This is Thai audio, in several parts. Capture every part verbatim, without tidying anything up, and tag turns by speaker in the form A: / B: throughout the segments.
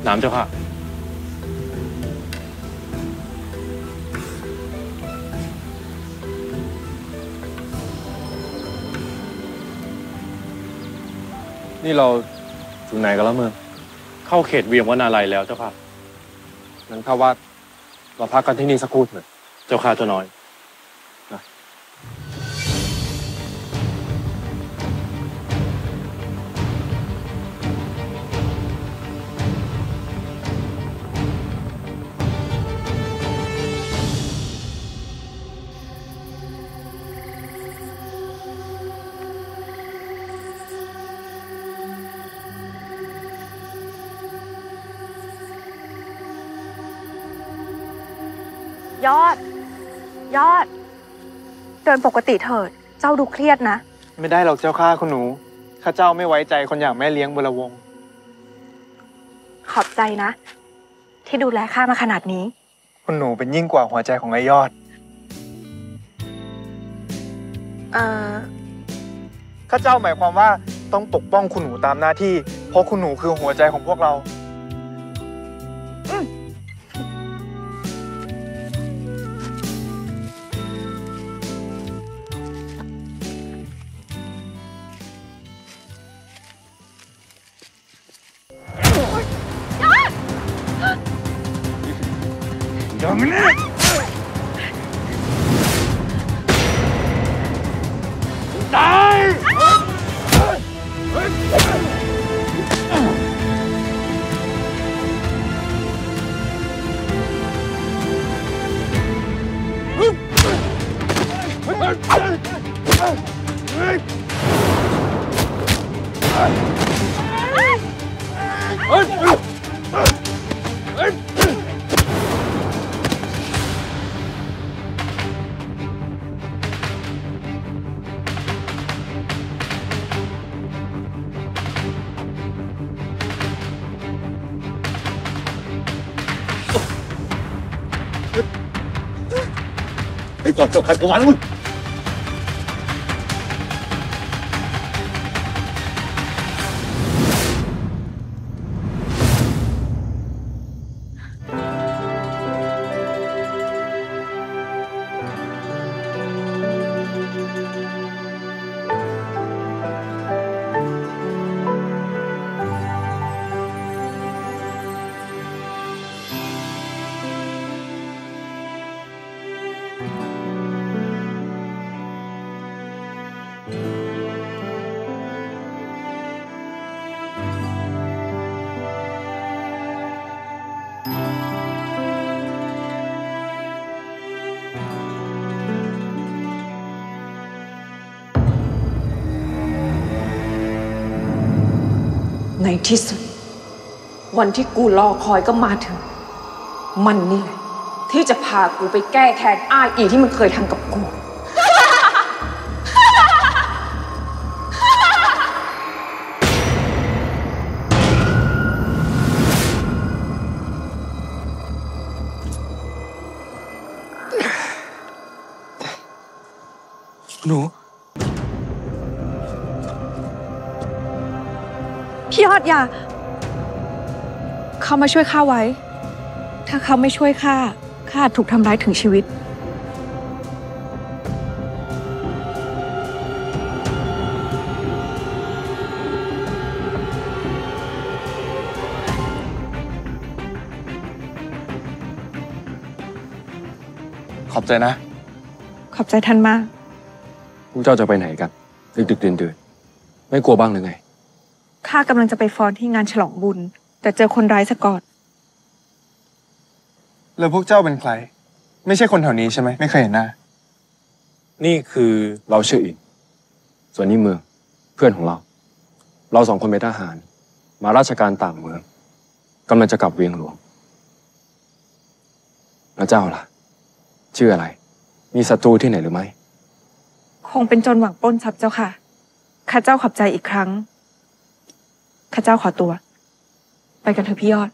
A: น้ำเจ้าค่ะนี่เราถึงไหนกันแล้วเมืองเข้าเขตเวียงวนาลัยแล้วเจ้าค่ะงั้นข้าว่าเราพักกันที่นี่สักครู่เถอะเจ้าค่ะเจ้าน้อย
B: ยอดยอดเดินปกติเถิดเจ้าดูเครียดนะ
C: ไม่ได้หรอกเจ้าข้าคุณหนูข้าเจ้าไม่ไว้ใจคนอย่างแม่เลี้ยงบุรวงศ์
B: ขอบใจนะที่ดูแลข้ามาขนาดนี้
C: คุณหนูเป็นยิ่งกว่าหัวใจของไอ้ยอด
B: เอ่อ
C: ข้าเจ้าหมายความว่าต้องปกป้องคุณหนูตามหน้าที่เพราะคุณหนูคือหัวใจของพวกเราอย่างนี้ตายไอ้จอดเจ้าขัดกวาดมึง
D: ในที่สุดวันที่กูรอคอยก็มาถึงมันนี่แหละที่จะพากูไปแก้แค้นอ้ายอีที่มันเคยทำกับกู
C: หนู
B: พี่ยอดอย่าเขามาช่วยข้าไว้ถ้าเขาไม่ช่วยข้าข้าถูกทำร้ายถึงชีวิต
C: ขอบใจนะ
B: ขอบใจท่านมาก
A: พวกเจ้าจะไปไหนกันดึกดึกดื่นดื่นไม่กลัวบ้างหรือไง
B: ข้ากำลังจะไปฟ้อนที่งานฉลองบุญแต่เจอคนร้ายซะก่อน
C: แล้วพวกเจ้าเป็นใครไม่ใช่คนแถวนี้ใช่ไหมไม่เคยเห็นหน้า
A: นี่คือเราชื่ออินส่วนนี้เมืองเพื่อนของเราเราสองคนเป็นทหารมาราชการต่างเมืองกำลังจะกลับเวียงหลวงแล้วเจ้าล่ะชื่ออะไรมีศัตรูที่ไหนหรือไม่
B: คงเป็นโจรหวังปล้นทรัพย์เจ้าค่ะข้าเจ้าขอบใจอีกครั้งข้าเจ้าขอตัวไปกันเถอะพี่ยอด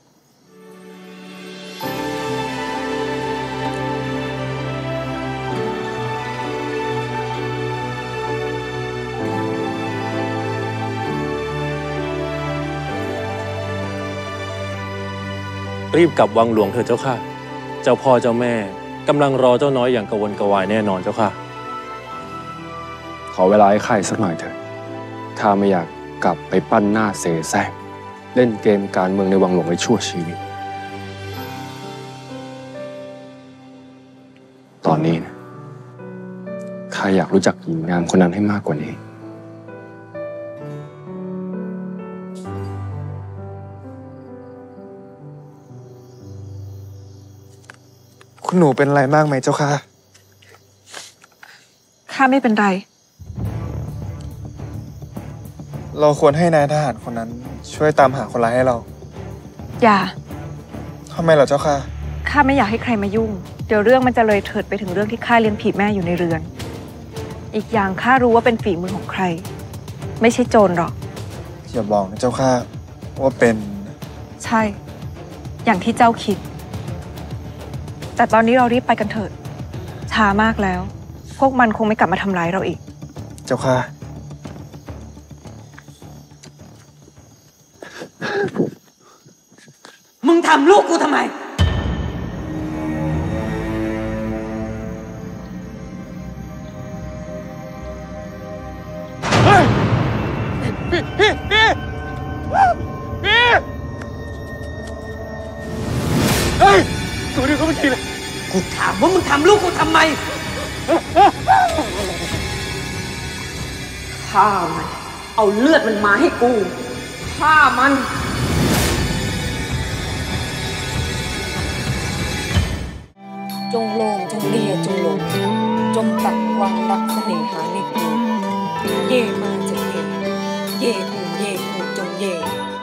C: พ
E: รีบกลับวังหลวงเถิดเจ้าค่ะ เจ้าพ่อเจ้าแม่กำลังรอเจ้าน้อยอย่างกระวนกระวายแน่นอนเจ้าค่ะ
A: ขอเวลาให้ข้าอีกสักหน่อยเถอะข้าไม่อยากกลับไปปั้นหน้าเสแสร้งเล่นเกมการเมืองในวังหลวงไว้ชั่วชีวิต ตอนนี้นะข้าอยากรู้จักหญิงงามคนนั้นให้มากกว่านี้
C: คุณหนูเป็นอะไรมากไหมเจ้าค่ะ
B: ข้าไม่เป็นไร
C: เราควรให้นายทหารคนนั้นช่วยตามหาคนร้ายให้เรา
B: อย่า
C: ทำไมเหรอเจ้าค่ะ
B: ข้าไม่อยากให้ใครมายุ่ง เดี๋ยวเรื่องมันจะเลยเถิดไปถึงเรื่องที่ข้าเลี้ยงผีแม่อยู่ในเรือน อีกอย่างข้ารู้ว่าเป็นฝีมือของใคร ไม่ใช่โจรหรอก
C: อย่าบอกนะเจ้าค่ะว่าเป็น
B: ใช่ อย่างที่เจ้าคิด แต่ตอนนี้เรารีบไปกันเถิด ช้ามากแล้ว พวกมันคงไม่กลับมาทำร้ายเราอีก
C: เจ้าค่ะ
D: มึงทำลูกกูทำไม
C: พี่พี่พี่พี่เฮ้ยตัวนี้เขาไม่กินเลย
D: กูถามว่ามึงทำลูกกูทำไม ฆ่ามัน เอาเลือดมันมาให้กู ฆ่ามัน
F: จงโลงจงเลียจงหลงจงตักวางรักเสน่หาในกูเย่มาจะเย่เย่หูเย่หูจงเย่